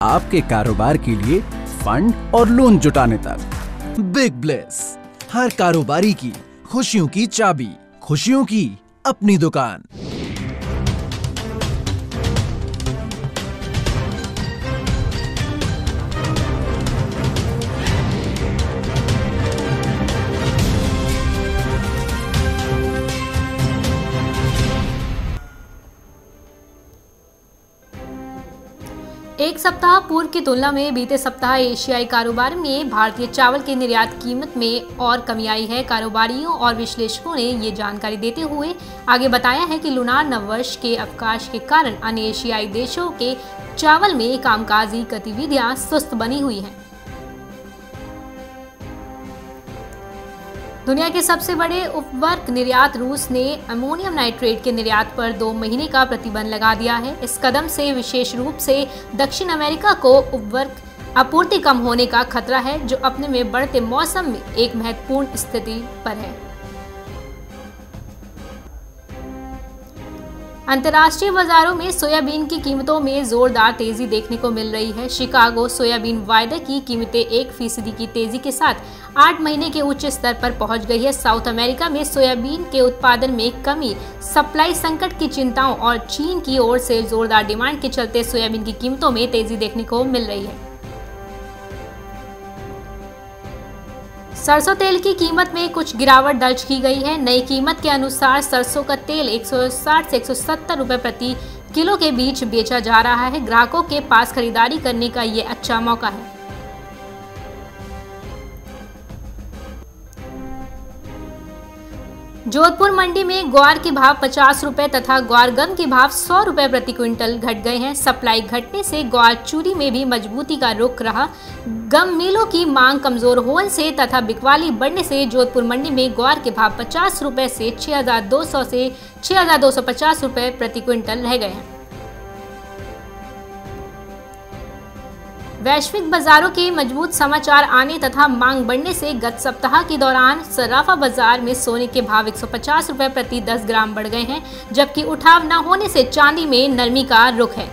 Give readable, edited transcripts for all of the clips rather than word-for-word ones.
आपके कारोबार के लिए फंड और लोन जुटाने तक। बिग ब्लेस, हर कारोबारी की खुशियों की चाबी, खुशियों की अपनी दुकान। एक सप्ताह पूर्व की तुलना में बीते सप्ताह एशियाई कारोबार में भारतीय चावल के निर्यात कीमत में और कमी आई है। कारोबारियों और विश्लेषकों ने ये जानकारी देते हुए आगे बताया है कि लूनार नववर्ष के अवकाश के कारण अन्य एशियाई देशों के चावल में कामकाजी गतिविधियां सुस्त बनी हुई हैं। दुनिया के सबसे बड़े उपवर्ग निर्यात रूस ने अमोनियम नाइट्रेट के निर्यात पर 2 महीने का प्रतिबंध लगा दिया है। इस कदम से विशेष रूप से दक्षिण अमेरिका को उपवर्ग आपूर्ति कम होने का खतरा है, जो अपने में बढ़ते मौसम में एक महत्वपूर्ण स्थिति पर है। अंतर्राष्ट्रीय बाजारों में सोयाबीन की कीमतों में जोरदार तेजी देखने को मिल रही है। शिकागो सोयाबीन वायदा की कीमतें 1% की तेजी के साथ 8 महीने के उच्च स्तर पर पहुंच गई है। साउथ अमेरिका में सोयाबीन के उत्पादन में कमी, सप्लाई संकट की चिंताओं और चीन की ओर से जोरदार डिमांड के चलते सोयाबीन की कीमतों में तेजी देखने को मिल रही है। सरसों तेल की कीमत में कुछ गिरावट दर्ज की गई है। नई कीमत के अनुसार सरसों का तेल 160 से 170 रुपए प्रति किलो के बीच बेचा जा रहा है। ग्राहकों के पास खरीदारी करने का ये अच्छा मौका है। जोधपुर मंडी में ग्वार के भाव 50 रुपए तथा ग्वार गम के भाव 100 रुपए प्रति क्विंटल घट गए हैं। सप्लाई घटने से ग्वार चूरी में भी मजबूती का रुख रहा। गम मिलों की मांग कमजोर होने से तथा बिकवाली बढ़ने से जोधपुर मंडी में ग्वार के भाव 50 रुपए से 6200 से 6250 रुपए प्रति क्विंटल रह गए हैं। वैश्विक बाजारों के मजबूत समाचार आने तथा मांग बढ़ने से गत सप्ताह के दौरान सराफा बाजार में सोने के भाव 150 रुपए प्रति 10 ग्राम बढ़ गए हैं, जबकि उठाव न होने से चांदी में नरमी का रुख है।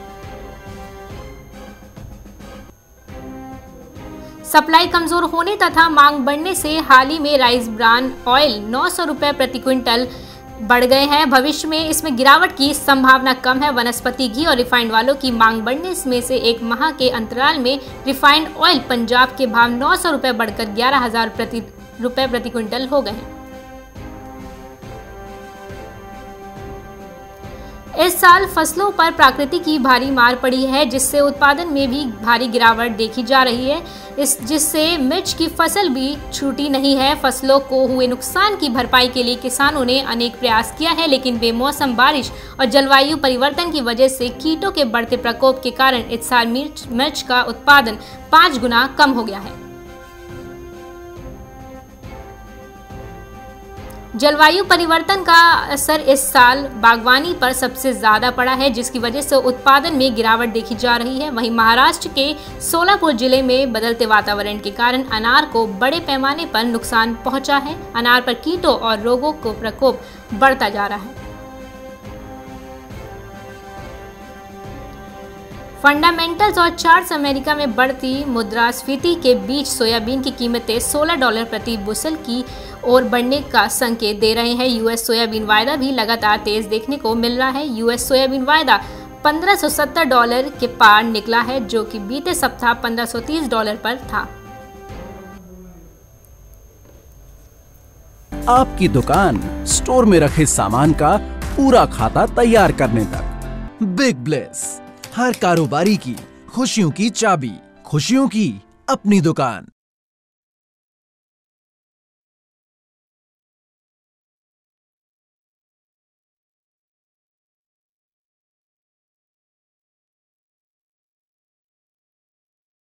सप्लाई कमजोर होने तथा मांग बढ़ने से हाल ही में राइस ब्रान ऑयल 900 रुपए प्रति क्विंटल बढ़ गए हैं। भविष्य में इसमें गिरावट की संभावना कम है। वनस्पति घी और रिफाइंड वालों की मांग बढ़ने में से एक माह के अंतराल में रिफाइंड ऑयल पंजाब के भाव 900 रुपए बढ़कर 11,000 रुपए प्रति क्विंटल हो गए हैं। इस साल फसलों पर प्रकृति की भारी मार पड़ी है, जिससे उत्पादन में भी भारी गिरावट देखी जा रही है। जिससे मिर्च की फसल भी छूटी नहीं है। फसलों को हुए नुकसान की भरपाई के लिए किसानों ने अनेक प्रयास किया है, लेकिन बेमौसम बारिश और जलवायु परिवर्तन की वजह से कीटों के बढ़ते प्रकोप के कारण इस साल मिर्च का उत्पादन 5 गुना कम हो गया है। जलवायु परिवर्तन का असर इस साल बागवानी पर सबसे ज्यादा पड़ा है, जिसकी वजह से उत्पादन में गिरावट देखी जा रही है। वहीं महाराष्ट्र के सोलापुर जिले में बदलते वातावरण के कारण अनार को बड़े पैमाने पर नुकसान पहुंचा है। अनार पर कीटों और रोगों को प्रकोप बढ़ता जा रहा है। फंडामेंटल्स और चार्ट्स अमेरिका में बढ़ती मुद्रास्फीति के बीच सोयाबीन की कीमतें $16 प्रति बुशल की ओर बढ़ने का संकेत दे रहे हैं। यूएस सोयाबीन वायदा भी लगातार तेज देखने को मिल रहा है। यूएस सोयाबीन वायदा $1570 के पार निकला है, जो कि बीते सप्ताह $1530 पर था। आपकी दुकान स्टोर में रखे सामान का पूरा खाता तैयार करने तक। बिग ब्लेस, हर कारोबारी की खुशियों की चाबी, खुशियों की अपनी दुकान।